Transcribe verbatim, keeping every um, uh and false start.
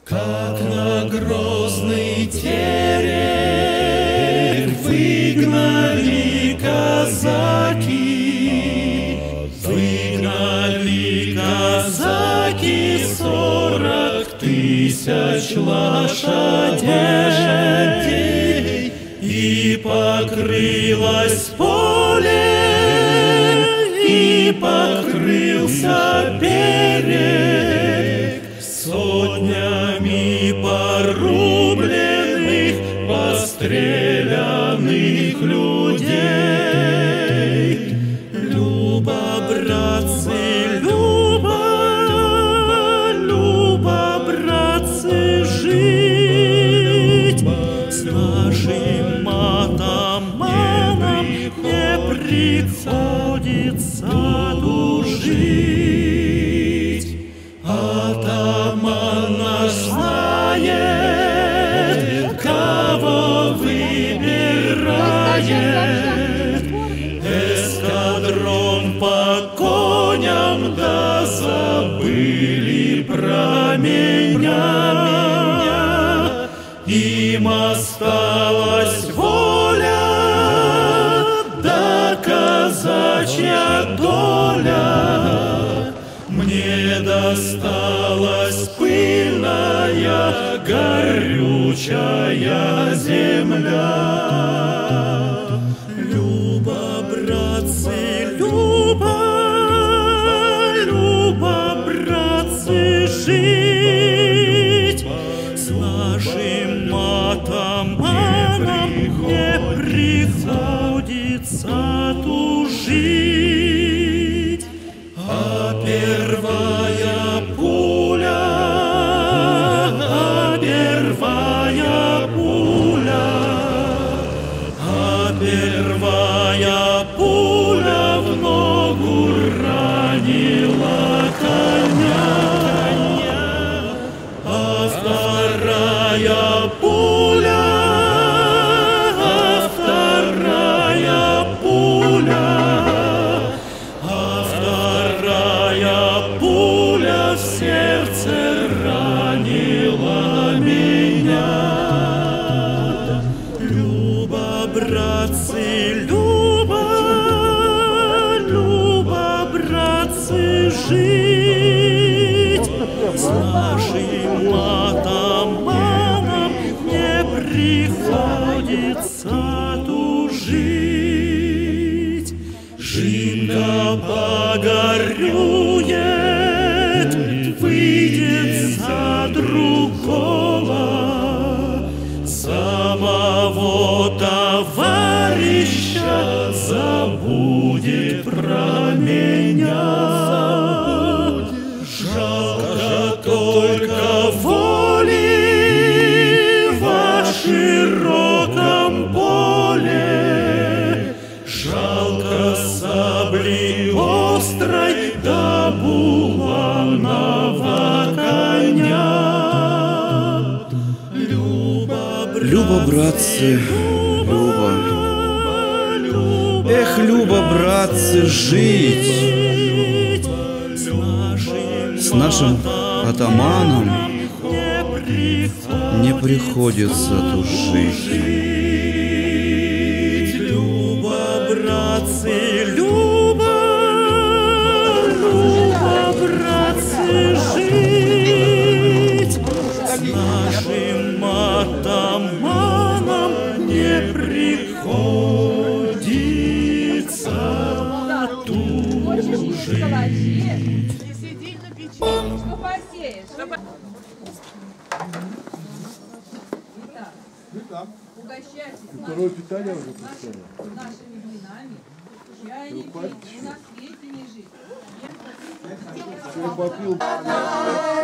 Как на грозный терек выгнали казаки, выгнали казаки сорок тысяч лошадей, и покрылось поле, и покрылся берег сотнями порубленных, постреляных людей. Люба, братцы, Люба, Люба, братцы, жить с нашим атаманом не приходится тужить. Атаман наш знает, кого выбирает. Эскадрон по коням, да забыли про меня. Им осталась воля, да казачья доля. Мне досталась пыльная, горючая земля. Люба, братцы, Люба, Люба, братцы, жить с нашим атаманом не приходится тужить. А первая пуля, а первая пуля, а первая пуля в ногу ранила коня, а вторая пуля, а вторая пуля, в сердце ранила меня. Люба, братцы, Люба, Люба, братцы, жить с нашим атаманом не приходится тужить. Жинка погорюет, выйдет за другого, самого товарища забудет про меня. Жалко только воли во широком поле, жалко сабли острой да булавного коня. Люба, Люба, братцы, Люба, эх, Люба, братцы, жить с нашим атаманом не приходится тужить. Люба, братцы, Люба, Люба, братцы, жить с нашим атаманом не приходится тужить. Сидеть на печенечку посеешь. Итак, угощайтесь Второе питание уже нашими, нашими блинами. Я не пью, на свете не жить. попил.